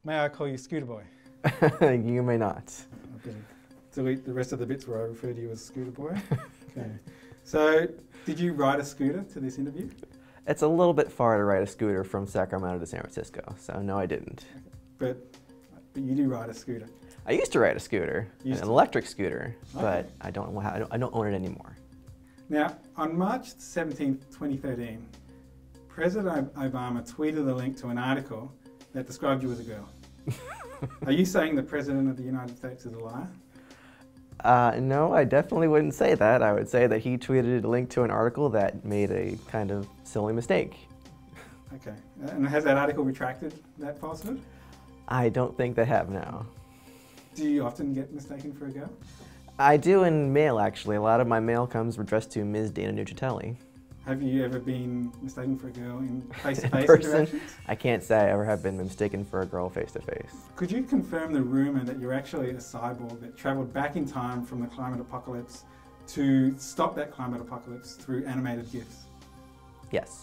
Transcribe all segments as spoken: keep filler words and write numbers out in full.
May I call you Scooter Boy? You may not. I'm going to delete the rest of the bits where I refer to you as Scooter Boy. Okay. So, did you ride a scooter to this interview? It's a little bit far to ride a scooter from Sacramento to San Francisco, so no, I didn't. Okay. But, but you do ride a scooter. I used to ride a scooter, Used an to. electric scooter, Okay. but I don't, I don't I don't own it anymore. Now, on March seventeenth, twenty thirteen, President Obama tweeted a link to an article that described you as a girl. Are you saying the President of the United States is a liar? Uh, no, I definitely wouldn't say that. I would say that he tweeted a link to an article that made a kind of silly mistake. Okay. And has that article retracted that falsehood? I don't think they have now. Do you often get mistaken for a girl? I do in mail, actually. A lot of my mail comes addressed to Miz Dana Nuccitelli. Have you ever been mistaken for a girl in face-to-face person, interactions? I can't say I ever have been mistaken for a girl face-to-face. Could you confirm the rumor that you're actually a cyborg that traveled back in time from the climate apocalypse to stop that climate apocalypse through animated GIFs? Yes.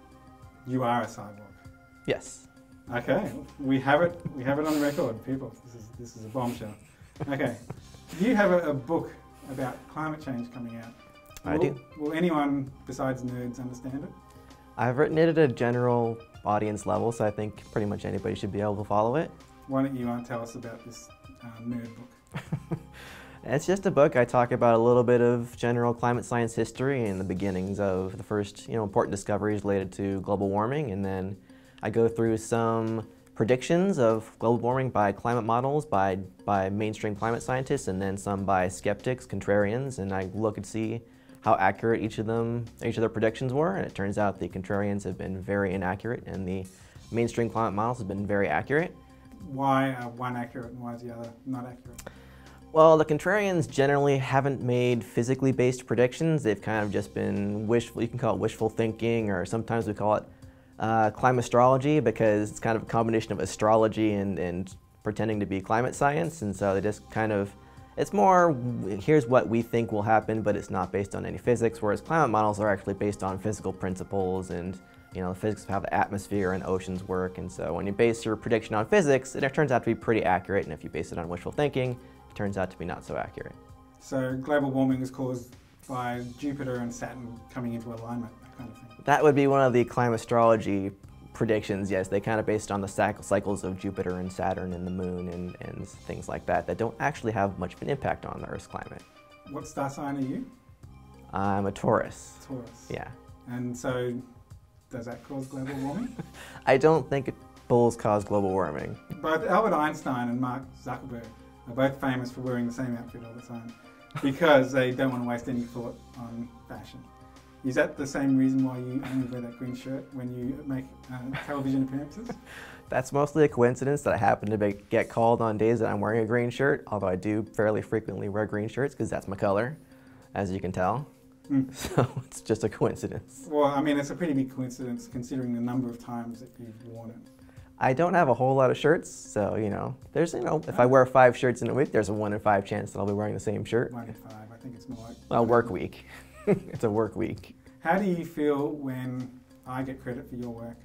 You are a cyborg. Yes. Okay, we have it. We have it on record, people. This is this is a bombshell. Okay, you have a, a book about climate change coming out. I will, do. Will anyone besides nerds understand it? I've written it at a general audience level, so I think pretty much anybody should be able to follow it. Why don't you uh, tell us about this uh, nerd book? It's just a book. I talk about a little bit of general climate science history and the beginnings of the first, you know, important discoveries related to global warming, and then I go through some predictions of global warming by climate models, by by mainstream climate scientists, and then some by skeptics, contrarians, and I look and see how accurate each of them, each of their predictions were, and it turns out the contrarians have been very inaccurate, and the mainstream climate models have been very accurate. Why are one accurate and why is the other not accurate? Well, the contrarians generally haven't made physically based predictions. They've kind of just been wishful, you can call it wishful thinking, or sometimes we call it uh, climastrology, because it's kind of a combination of astrology and, and pretending to be climate science, and so they just kind of, it's more, here's what we think will happen, but it's not based on any physics, whereas climate models are actually based on physical principles and, you know, physics of how the atmosphere and oceans work, and so when you base your prediction on physics, it turns out to be pretty accurate, and if you base it on wishful thinking, it turns out to be not so accurate. So global warming is caused by Jupiter and Saturn coming into alignment, that kind of thing. That would be one of the climastrology predictions, yes. They kind of based on the cycles of Jupiter and Saturn and the moon and, and things like that that don't actually have much of an impact on the Earth's climate. What star sign are you? I'm a Taurus. Taurus. Yeah. And so, does that cause global warming? I don't think bulls cause global warming. Both Albert Einstein and Mark Zuckerberg are both famous for wearing the same outfit all the time because they don't want to waste any thought on fashion. Is that the same reason why you only wear that green shirt when you make uh, television appearances? That's mostly a coincidence that I happen to be, get called on days that I'm wearing a green shirt, although I do fairly frequently wear green shirts because that's my color, as you can tell. Mm. So it's just a coincidence. Well, I mean, it's a pretty big coincidence considering the number of times that you've worn it. I don't have a whole lot of shirts, so, you know, there's, you know, if I wear five shirts in a week, there's a one in five chance that I'll be wearing the same shirt. One in five, I think it's more like... Well, work week. It's a work week. How do you feel when I get credit for your work?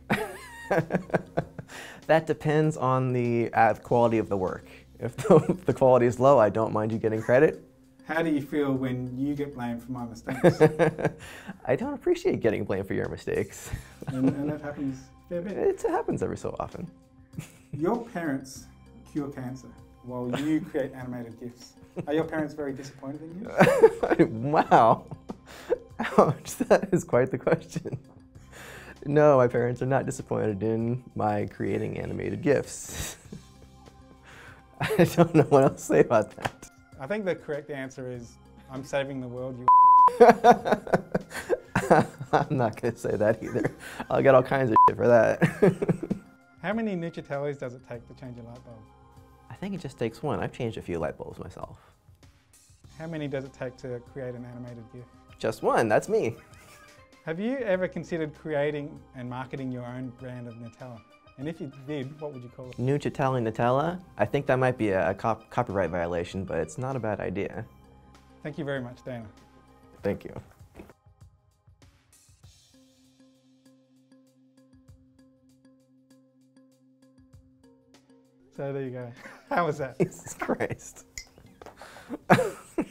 That depends on the uh, quality of the work. If the, if the quality is low, I don't mind you getting credit. How do you feel when you get blamed for my mistakes? I don't appreciate getting blamed for your mistakes. and, and that happens a fair bit. It happens every so often. Your parents cure cancer while you create animated GIFs. Are your parents very disappointed in you? Wow. Ouch, that is quite the question. No, my parents are not disappointed in my creating animated GIFs. I don't know what else to say about that. I think the correct answer is, I'm saving the world, you I'm not going to say that either. I'll get all kinds of shit for that. How many Nuccitellis does it take to change a light bulb? I think it just takes one. I've changed a few light bulbs myself. How many does it take to create an animated GIF? Just one, that's me. Have you ever considered creating and marketing your own brand of Nutella? And if you did, what would you call it? Nuccitelli Nutella? I think that might be a, a cop copyright violation, but it's not a bad idea. Thank you very much, Dana. Thank you. So there you go. How was that? Jesus Christ.